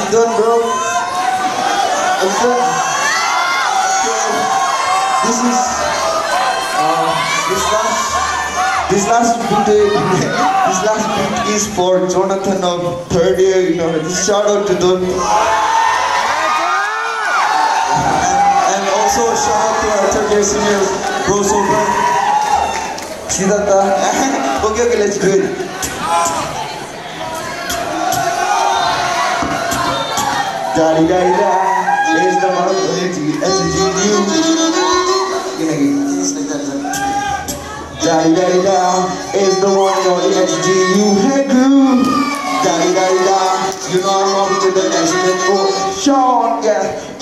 You done, bro? I'm done. Okay. This last beat is for Jonathan of third year. You know, just shout out to Don. And also shout out to our third year seniors, Bro Sober, Siddhartha. Okay, let's do it. Daddy, daddy, da, is the one H-G-U. Daddy, daddy, da, is the one on H-G-U. Hey, goo. Daddy, daddy, da, you know I'm up to the next level. Sean, yeah.